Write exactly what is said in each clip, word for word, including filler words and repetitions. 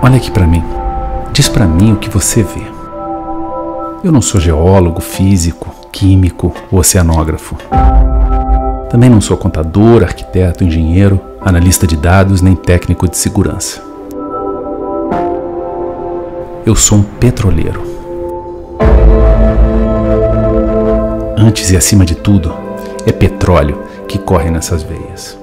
Olha aqui pra mim. Diz pra mim o que você vê. Eu não sou geólogo, físico, químico ou oceanógrafo. Também não sou contador, arquiteto, engenheiro, analista de dados nem técnico de segurança. Eu sou um petroleiro. Antes e acima de tudo, é petróleo que corre nessas veias.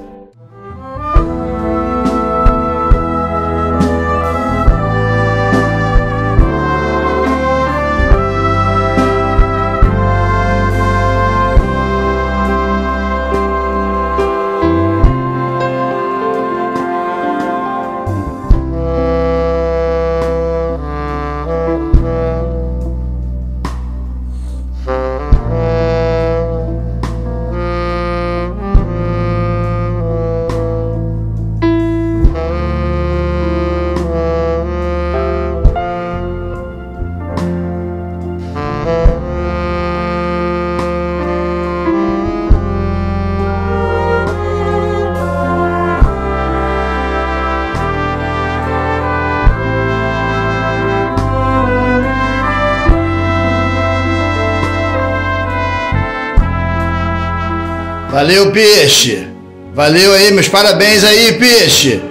Valeu, Peixe! Valeu aí, meus parabéns aí, Peixe!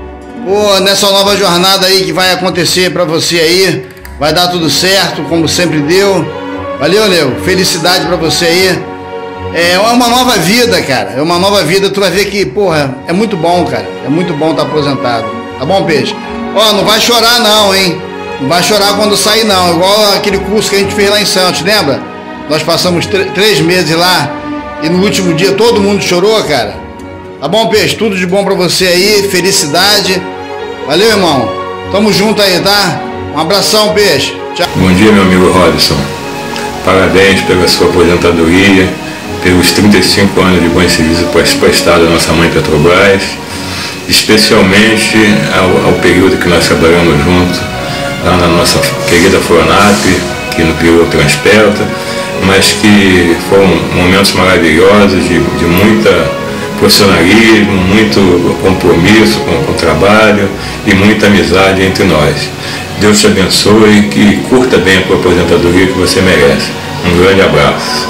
Pô, nessa nova jornada aí que vai acontecer pra você aí, vai dar tudo certo, como sempre deu. Valeu, Leo, felicidade pra você aí. É uma nova vida, cara, é uma nova vida, tu vai ver que, porra, é muito bom, cara, é muito bom estar aposentado. Tá bom, Peixe? Ó, não vai chorar não, hein? Não vai chorar quando sair não, igual aquele curso que a gente fez lá em Santos, lembra? Nós passamos três meses lá. E no último dia todo mundo chorou, cara. Tá bom, Peixe? Tudo de bom pra você aí. Felicidade. Valeu, irmão. Tamo junto aí, tá? Um abração, Peixe. Tchau. Bom dia, meu amigo Robson. Parabéns pela sua aposentadoria, pelos trinta e cinco anos de bom serviço prestado à nossa mãe Petrobras, especialmente ao, ao período que nós trabalhamos juntos lá na nossa querida Foronap, que no criou Transpelta, mas que foram momentos maravilhosos de, de muita profissionalismo, muito compromisso com, com o trabalho e muita amizade entre nós. Deus te abençoe e que curta bem a tua aposentadoria que você merece. Um grande abraço.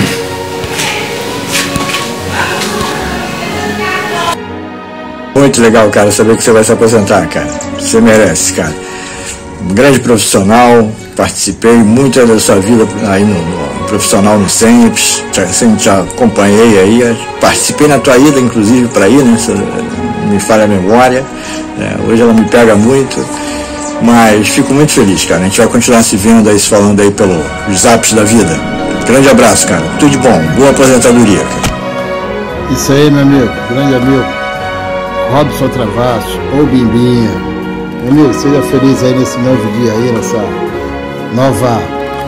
Muito legal, cara, saber que você vai se aposentar, cara. Você merece, cara. Um grande profissional, participei muito da sua vida aí no, no profissional no Semps, sempre te acompanhei aí, participei na tua ida, inclusive, para ir, né? Me falha a memória, né? Hoje ela me pega muito, mas fico muito feliz, cara. A gente vai continuar se vendo aí, se falando aí pelos zaps da vida. Grande abraço, cara. Tudo de bom. Boa aposentadoria, cara. Isso aí, meu amigo. Grande amigo. Robson Travasso, ou Bimbinha. Meu amigo, seja feliz aí nesse novo dia aí, nessa nova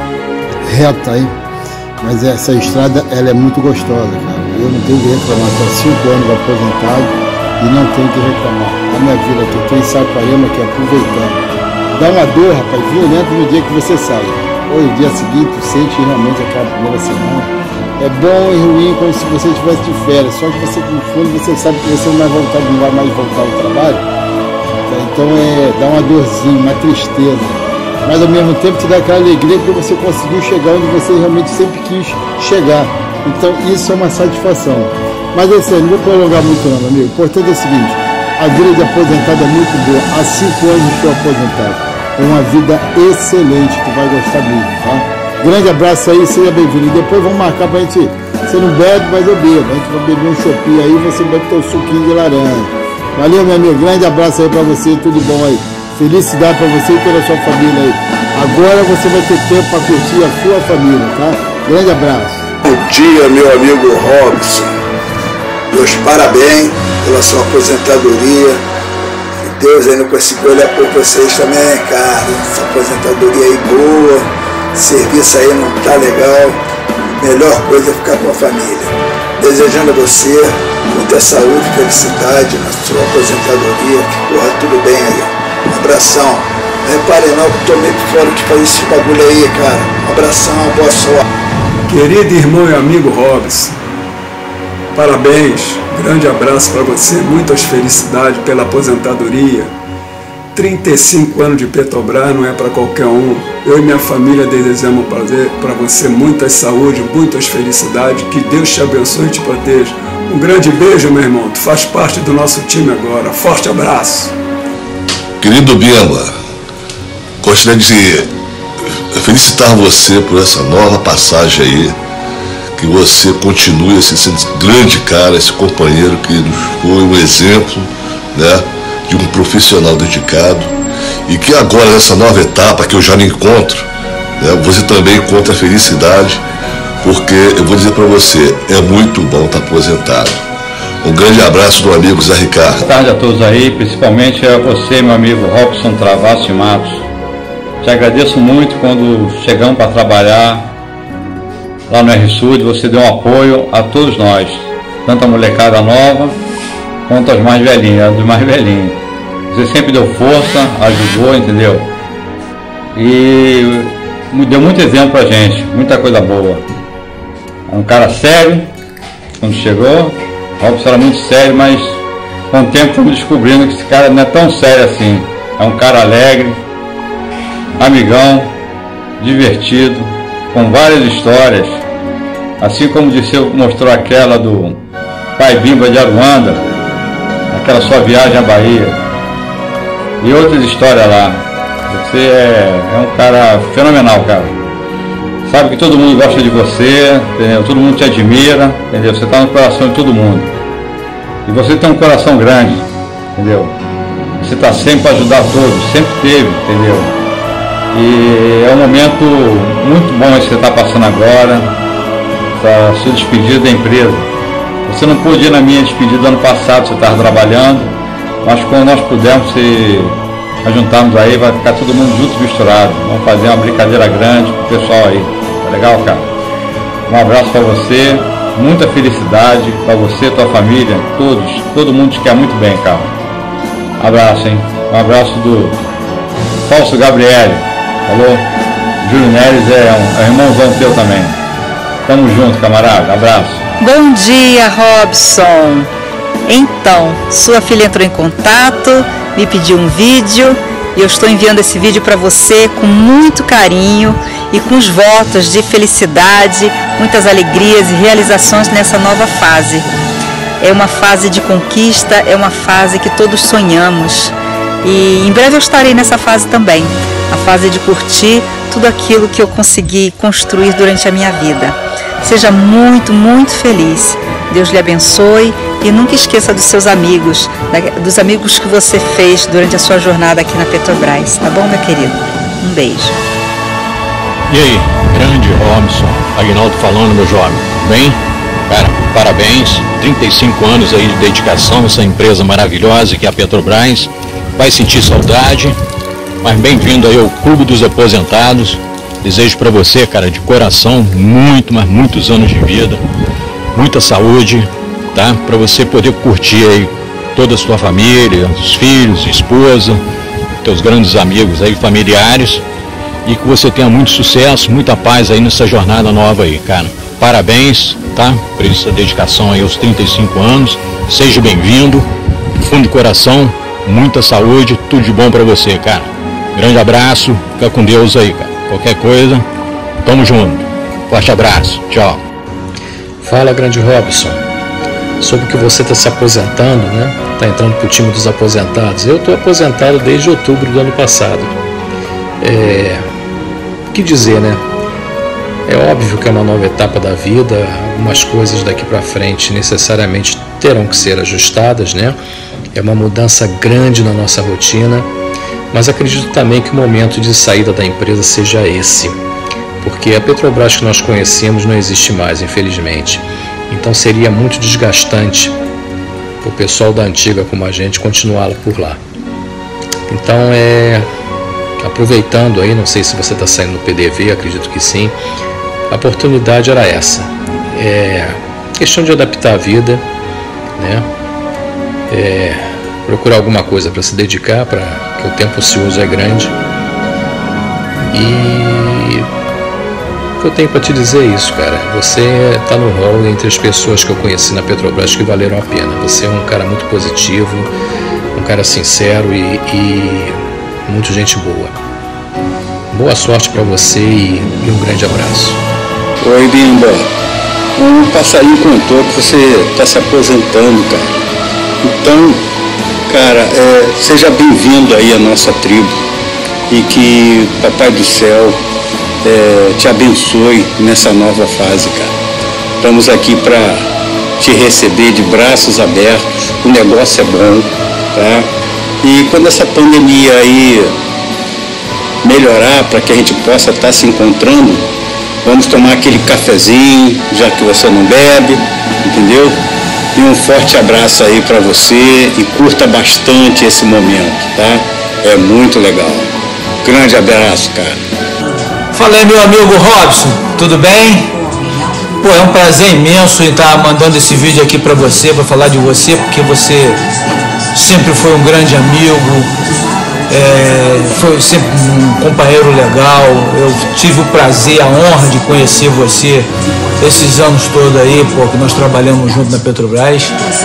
reta aí. Mas essa estrada, ela é muito gostosa, cara. Eu não tenho que reclamar. Estou há cinco anos aposentado e não tenho que reclamar. A minha vida aqui, eu estou em Saquarema aqui, aproveitando. Dá uma dor, rapaz, violenta no dia que você sai. Ou no dia seguinte, tu sente realmente aquela primeira semana. É bom e ruim como se você estivesse de férias. Só que você, no fundo, você sabe que você não vai, voltar, não vai mais voltar ao trabalho. Então é, dá uma dorzinha, uma tristeza. Mas ao mesmo tempo te dá aquela alegria que você conseguiu chegar onde você realmente sempre quis chegar. Então isso é uma satisfação. Mas assim, não vou prolongar muito não, amigo. O importante é o seguinte, a vida de aposentado é muito boa. Há cinco anos estou aposentado. É uma vida excelente, tu vai gostar mesmo, tá? Grande abraço aí, seja bem-vindo. E depois vamos marcar pra gente, você não bebe, mas eu bebo. A gente vai beber um choppinho aí, você bebe teu suquinho de laranja. Valeu, meu amigo, grande abraço aí pra você, tudo bom aí. Felicidade pra você e toda a sua família aí. Agora você vai ter tempo pra curtir a sua família, tá? Grande abraço. Bom dia, meu amigo Robson. Meus parabéns pela sua aposentadoria. Que Deus ainda conseguiu olhar por vocês também, cara. Essa aposentadoria aí boa, serviço aí não tá legal. Melhor coisa é ficar com a família. Desejando a você muita saúde e felicidade na sua aposentadoria. Que corra tudo bem aí. Um abração. Não reparem não que tomei por fora de fazer esse bagulho aí, cara. Um abração, boa sorte. Querido irmão e amigo Robson, parabéns, grande abraço para você, muitas felicidades pela aposentadoria. trinta e cinco anos de Petrobras não é para qualquer um. Eu e minha família desejamos para você muita saúde, muitas felicidades, que Deus te abençoe e te proteja. Um grande beijo, meu irmão, tu faz parte do nosso time agora. Forte abraço. Querido Bimba, gostaria de felicitar você por essa nova passagem aí, que você continue esse, esse grande cara, esse companheiro que nos foi um exemplo, né, de um profissional dedicado, e que agora nessa nova etapa que eu já me encontro, né, você também encontra a felicidade, porque eu vou dizer para você, é muito bom estar aposentado. Um grande abraço do amigo Zé Ricardo. Boa tarde a todos aí, principalmente a você, meu amigo Robson Travasso de Matos. Te agradeço muito quando chegamos para trabalhar lá no R Sud, você deu um apoio a todos nós, tanto a molecada nova quanto as mais velhinhas, dos mais velhinhos. Você sempre deu força, ajudou, entendeu? E deu muito exemplo pra gente, muita coisa boa. É um cara sério, quando chegou, o Robson era muito sério, mas com o tempo fomos descobrindo que esse cara não é tão sério assim. É um cara alegre, amigão, divertido, com várias histórias, assim como disse, mostrou aquela do pai Bimba de Aruanda, aquela sua viagem à Bahia, e outras histórias lá. Você é, é um cara fenomenal, cara. Sabe que todo mundo gosta de você, entendeu? Todo mundo te admira, entendeu? Você está no coração de todo mundo. E você tem um coração grande, entendeu? Você está sempre para ajudar todos, sempre teve, entendeu? E é um momento muito bom esse que você está passando agora, essa sua despedida da empresa. Você não pôde ir na minha despedida ano passado, você estava trabalhando, mas quando nós pudermos se juntarmos aí, vai ficar todo mundo junto e misturado. Vamos fazer uma brincadeira grande com o pessoal aí. Tá legal, cara? Um abraço para você, muita felicidade para você, tua família, todos, todo mundo te quer muito bem, cara. Abraço, hein? Um abraço do Falso Gabriel. Falou? Júlio Neres é um, é um irmãozão teu também. Tamo junto, camarada. Abraço. Bom dia, Robson. Então, sua filha entrou em contato, me pediu um vídeo e eu estou enviando esse vídeo para você com muito carinho e com os votos de felicidade, muitas alegrias e realizações nessa nova fase. É uma fase de conquista, é uma fase que todos sonhamos e em breve eu estarei nessa fase também, a fase de curtir tudo aquilo que eu consegui construir durante a minha vida. Seja muito, muito feliz. Deus lhe abençoe e nunca esqueça dos seus amigos, dos amigos que você fez durante a sua jornada aqui na Petrobras, tá bom, meu querido? Um beijo. E aí, grande Robson, Aguinaldo falando, meu jovem, bem? Cara, parabéns, trinta e cinco anos aí de dedicação a essa empresa maravilhosa que é a Petrobras. Vai sentir saudade, mas bem-vindo aí ao Clube dos Aposentados. Desejo para você, cara, de coração, muito, mas muitos anos de vida, muita saúde, tá? Para você poder curtir aí toda a sua família, os filhos, esposa, teus grandes amigos aí, familiares, e que você tenha muito sucesso, muita paz aí nessa jornada nova aí, cara. Parabéns, tá? Por essa dedicação aí aos trinta e cinco anos. Seja bem-vindo, fundo do coração, muita saúde, tudo de bom para você, cara. Grande abraço, fica com Deus aí, cara. Qualquer coisa, tamo junto. Forte abraço, tchau. Fala, grande Robson. Soube que você está se aposentando, né? Está entrando para o time dos aposentados. Eu estou aposentado desde outubro do ano passado. É... O que dizer, né? É óbvio que é uma nova etapa da vida. Algumas coisas daqui para frente necessariamente terão que ser ajustadas, né? É uma mudança grande na nossa rotina. Mas acredito também que o momento de saída da empresa seja esse, porque a Petrobras que nós conhecemos não existe mais, infelizmente. Então seria muito desgastante para o pessoal da antiga como a gente continuá-la por lá. Então, é, aproveitando aí, não sei se você está saindo no P D V, acredito que sim, a oportunidade era essa. É questão de adaptar a vida, né? É, procurar alguma coisa para se dedicar, para que o tempo ocioso é grande. E o que eu tenho para te dizer é isso, cara. Você está no hall entre as pessoas que eu conheci na Petrobras que valeram a pena. Você é um cara muito positivo, um cara sincero e, e muito gente boa. Boa sorte para você e, e um grande abraço. Oi, Bimba. O passarinho contou que você está se aposentando, cara. Então, cara, é, seja bem-vindo aí à nossa tribo e que o Papai do Céu é, te abençoe nessa nova fase, cara. Estamos aqui para te receber de braços abertos, o negócio é bom, tá? E quando essa pandemia aí melhorar, para que a gente possa estar se encontrando, vamos tomar aquele cafezinho, já que você não bebe, entendeu? E um forte abraço aí para você e curta bastante esse momento, tá? É muito legal. Grande abraço, cara. Fala aí, meu amigo Robson, tudo bem? Pô, é um prazer imenso estar mandando esse vídeo aqui para você, para falar de você, porque você sempre foi um grande amigo, é, foi sempre um companheiro legal. Eu tive o prazer, a honra de conhecer você esses anos todos aí, pô, que nós trabalhamos junto na Petrobras.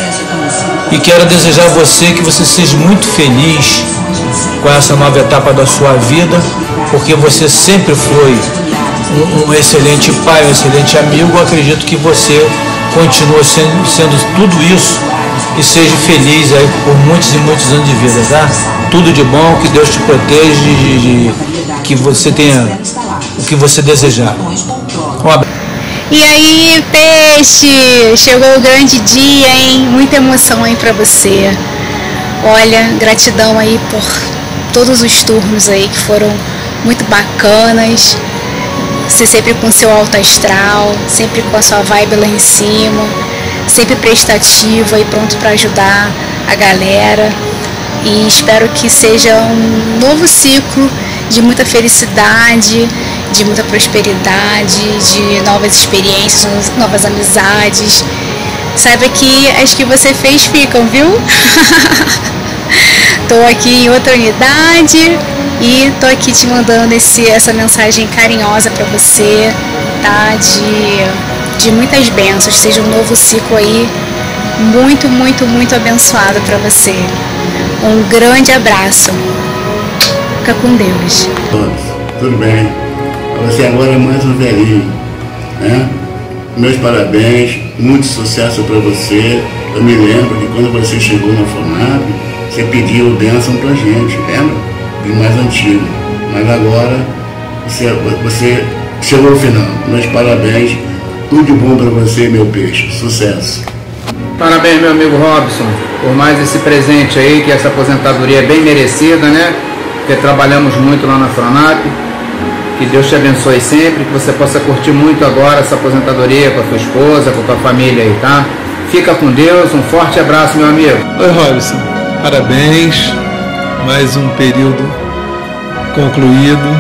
E quero desejar a você que você seja muito feliz com essa nova etapa da sua vida, porque você sempre foi um, um excelente pai, um excelente amigo. Eu acredito que você continua sendo, sendo tudo isso e seja feliz aí por muitos e muitos anos de vida, tá? Tudo de bom, que Deus te proteja e que você tenha o que você desejar. Um abraço. E aí, peixe, chegou o grande dia, hein? Muita emoção aí pra você. Olha, gratidão aí por todos os turnos aí que foram muito bacanas. Você sempre com seu alto astral, sempre com a sua vibe lá em cima, sempre prestativa e pronto para ajudar a galera. E espero que seja um novo ciclo de muita felicidade, de muita prosperidade, de novas experiências, novas amizades. Saiba que as que você fez ficam, viu? Tô aqui em outra unidade e tô aqui te mandando esse, essa mensagem carinhosa para você, tá? De, de muitas bênçãos. Seja um novo ciclo aí muito, muito, muito abençoado para você. Um grande abraço. Fica com Deus. Tudo bem. Você agora é mais um velhinho, né? Meus parabéns, muito sucesso para você. Eu me lembro que quando você chegou na FONAP, você pediu bênção pra gente, lembra? De mais antigo. Mas agora você, você chegou ao final. Meus parabéns, tudo de bom para você, meu peixe. Sucesso. Parabéns, meu amigo Robson, por mais esse presente aí, que essa aposentadoria é bem merecida, né? Porque trabalhamos muito lá na FONAP. Que Deus te abençoe sempre, que você possa curtir muito agora essa aposentadoria com a tua esposa, com a tua família aí, tá? Fica com Deus, um forte abraço, meu amigo. Oi, Robson, parabéns, mais um período concluído.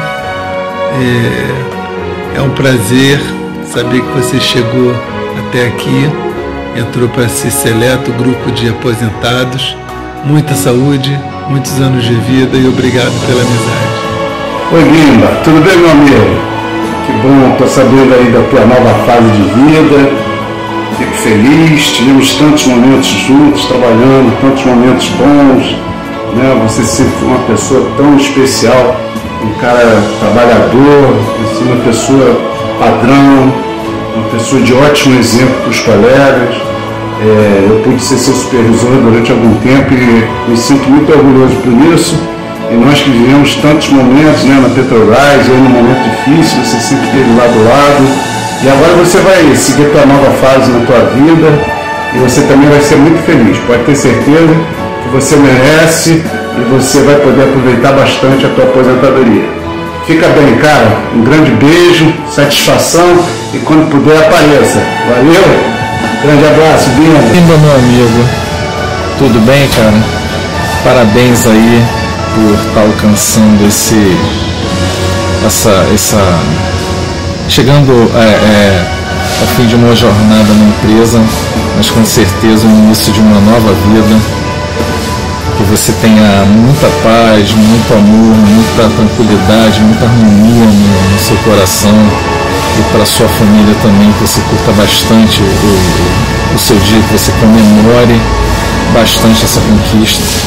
É, é um prazer saber que você chegou até aqui, entrou para esse seleto grupo de aposentados. Muita saúde, muitos anos de vida e obrigado pela amizade. Oi, Bimba, tudo bem, meu amigo? Que bom, tô sabendo aí da tua nova fase de vida. Fico feliz, tivemos tantos momentos juntos, trabalhando, tantos momentos bons, né? Você sempre foi uma pessoa tão especial, um cara trabalhador, assim, uma pessoa padrão, uma pessoa de ótimo exemplo para os colegas. É, eu pude ser seu supervisor durante algum tempo e me sinto muito orgulhoso por isso. E nós que vivemos tantos momentos, né, na Petrobras, aí num momento difícil, você sempre esteve lá do lado. E agora você vai seguir a tua nova fase na tua vida e você também vai ser muito feliz. Pode ter certeza que você merece e você vai poder aproveitar bastante a tua aposentadoria. Fica bem, cara. Um grande beijo, satisfação e quando puder apareça. Valeu? Grande abraço, Bimba. Bimba, meu amigo. Tudo bem, cara? Parabéns aí por estar alcançando esse, essa, essa, chegando é, é, ao fim de uma jornada na empresa, mas com certeza o início de uma nova vida, que você tenha muita paz, muito amor, muita tranquilidade, muita harmonia no, no seu coração e para a sua família também, que você curta bastante o, o seu dia, que você comemore bastante essa conquista.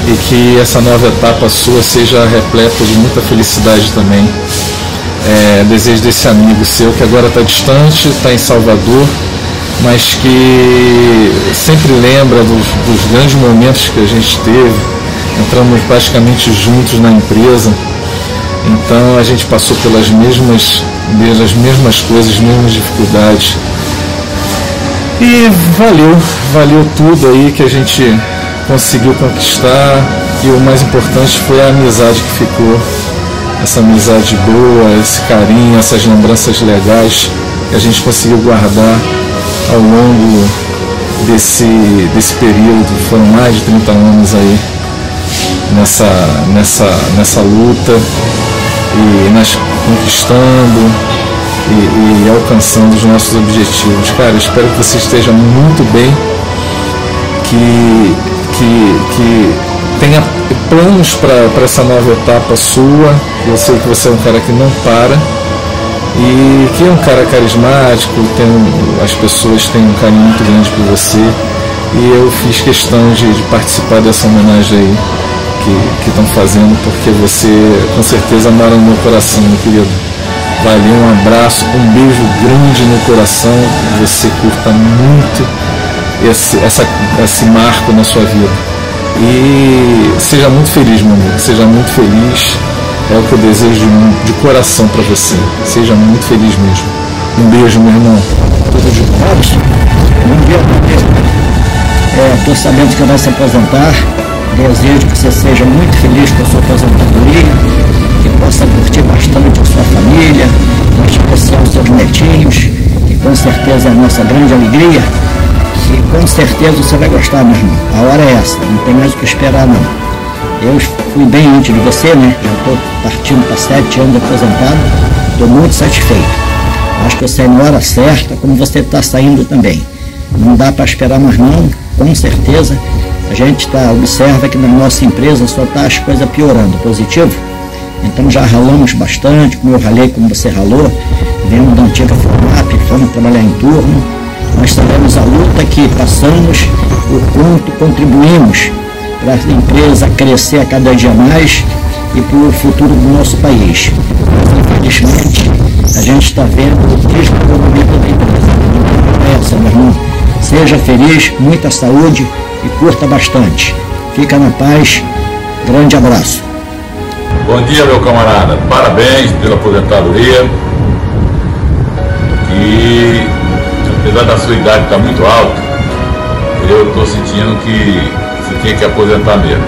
e que essa nova etapa sua seja repleta de muita felicidade também. É, desejo desse amigo seu que agora está distante, está em Salvador, mas que sempre lembra dos, dos grandes momentos que a gente teve. Entramos praticamente juntos na empresa, então a gente passou pelas mesmas, pelas mesmas coisas, as mesmas dificuldades. E valeu, valeu tudo aí que a gente conseguiu conquistar, e o mais importante foi a amizade que ficou, essa amizade boa, esse carinho, essas lembranças legais que a gente conseguiu guardar ao longo desse, desse período. Foram mais de trinta anos aí nessa, nessa, nessa luta, e nós conquistando e, e alcançando os nossos objetivos. Cara, espero que você esteja muito bem, que, que, que tenha planos para essa nova etapa sua. Eu sei que você é um cara que não para, e que é um cara carismático, tem um, as pessoas têm um carinho muito grande por você, e eu fiz questão de, de participar dessa homenagem aí que estão fazendo, porque você com certeza mora no meu coração, meu querido. Valeu, um abraço, um beijo grande no coração, que você curta muito esse, essa, esse marco na sua vida. E seja muito feliz, meu amigo, seja muito feliz, é o que eu desejo de, de coração para você. Seja muito feliz mesmo. Um beijo, meu irmão. Tudo de bom. Robson, bom dia para você. Estou sabendo que vai se aposentar. Desejo que você seja muito feliz com a sua aposentadoria, que possa curtir bastante a sua família, em especial os seus netinhos, que com certeza é a nossa grande alegria. E com certeza você vai gostar, meu irmão. A hora é essa, não tem mais o que esperar não. Eu fui bem antes de você, né? Já estou partindo para sete anos aposentado, estou muito satisfeito. Acho que eu saí na hora certa, como você está saindo também. Não dá para esperar mais não, com certeza. A gente tá, observa que na nossa empresa só está as coisas piorando, positivo. Então já ralamos bastante, como eu ralei, como você ralou. Viemos da antiga FONAP, fomos trabalhar em turno. Nós sabemos a luta que passamos, o quanto contribuímos para a empresa crescer a cada dia mais e para o futuro do nosso país. Mas, infelizmente, a gente está vendo o desenvolvimento da empresa. Não é essa, meu irmão. Seja feliz, muita saúde e curta bastante. Fica na paz. Grande abraço. Bom dia, meu camarada. Parabéns pela aposentadoria. E apesar da sua idade estar muito alta, eu estou sentindo que você tinha que aposentar mesmo.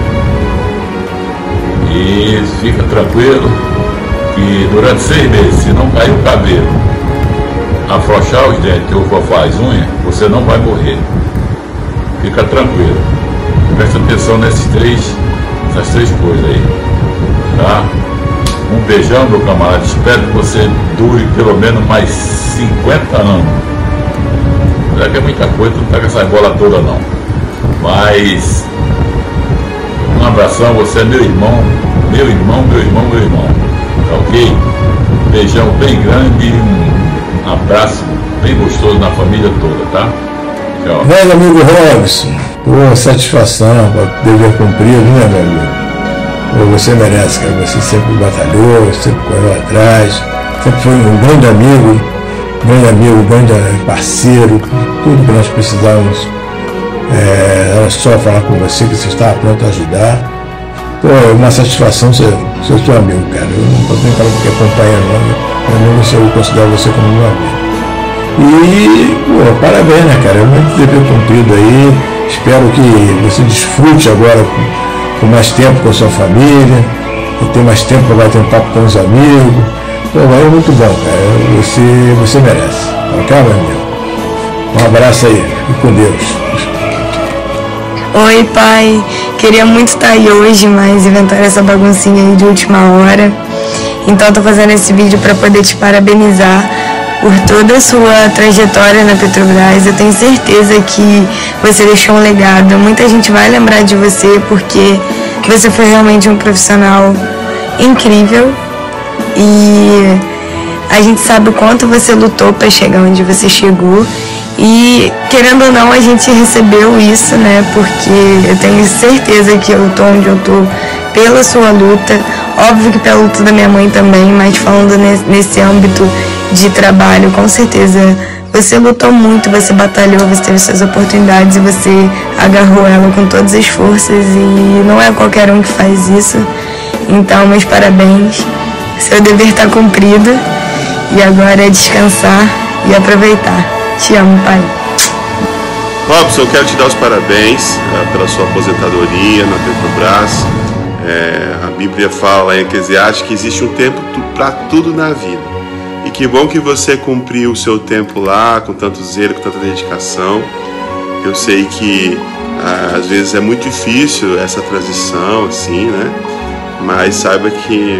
E fica tranquilo que durante seis meses, se não cair o cabelo, afrouxar os dentes ou fofar as unhas, você não vai morrer. Fica tranquilo. Presta atenção nesses três, nessas três coisas aí. Tá? Um beijão, meu camarada. Espero que você dure pelo menos mais cinquenta anos. Será que é muita coisa, não tá com essa bola toda não. Mas um abração, você é meu irmão, meu irmão, meu irmão, meu irmão. Tá ok? Um beijão bem grande, um abraço bem gostoso na família toda, tá? Tchau. Velho amigo Robson, pô, satisfação, dever cumprido, né, meu amigo? Pô, você merece, cara. Você sempre batalhou, sempre correu atrás, sempre foi um grande amigo, grande amigo, grande parceiro, tudo que nós precisávamos. É, era só falar com você que você estava pronto a ajudar. Pô, é uma satisfação ser, ser seu amigo, cara. Eu não tenho cara que acompanha, não. Para mim, eu considero você como meu amigo. E, pô, parabéns, né, cara? É muito dever cumprido aí. Espero que você desfrute agora com, com mais tempo com a sua família, que tenha mais tempo para bater um papo com os amigos. Pô, é muito bom, cara. Você, você merece. Ok, meu amigo? Um abraço aí. Fique com Deus. Oi, pai. Queria muito estar aí hoje, mas inventaram essa baguncinha aí de última hora. Então tô fazendo esse vídeo para poder te parabenizar por toda a sua trajetória na Petrobras. Eu tenho certeza que você deixou um legado. Muita gente vai lembrar de você porque você foi realmente um profissional incrível. E a gente sabe o quanto você lutou para chegar onde você chegou. E E, querendo ou não, a gente recebeu isso, né? Porque eu tenho certeza que eu tô onde eu tô pela sua luta, óbvio que pela luta da minha mãe também, mas falando nesse âmbito de trabalho, com certeza você lutou muito, você batalhou, você teve suas oportunidades e você agarrou ela com todas as forças e não é qualquer um que faz isso. Então, meus parabéns, seu dever está cumprido e agora é descansar e aproveitar. Te amo, pai. Robson, eu quero te dar os parabéns uh, pela sua aposentadoria na Petrobras. É, a Bíblia fala em Eclesiastes que existe um tempo para tudo na vida. E que bom que você cumpriu o seu tempo lá com tanto zelo, com tanta dedicação. Eu sei que uh, às vezes é muito difícil essa transição, assim, né? Mas saiba que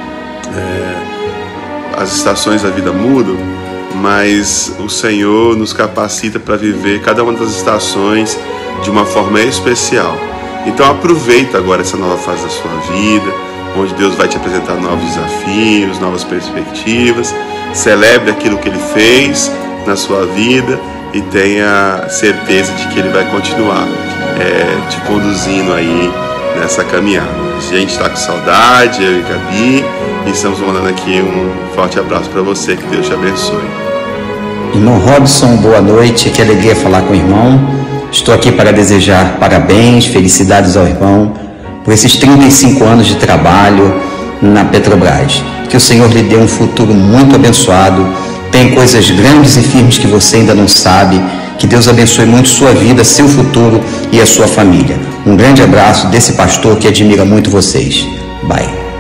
é, as estações da vida mudam, mas o Senhor nos capacita para viver cada uma das estações de uma forma especial. Então aproveita agora essa nova fase da sua vida, onde Deus vai te apresentar novos desafios, novas perspectivas. Celebre aquilo que Ele fez na sua vida e tenha certeza de que Ele vai continuar é, te conduzindo aí nessa caminhada. A gente está com saudade, eu e Gabi, e estamos mandando aqui um forte abraço para você, que Deus te abençoe. Irmão Robson, boa noite, que alegria falar com o irmão. Estou aqui para desejar parabéns, felicidades ao irmão por esses trinta e cinco anos de trabalho na Petrobras. Que o Senhor lhe dê um futuro muito abençoado, tem coisas grandes e firmes que você ainda não sabe. Que Deus abençoe muito sua vida, seu futuro e a sua família. Um grande abraço desse pastor que admira muito vocês. Bye.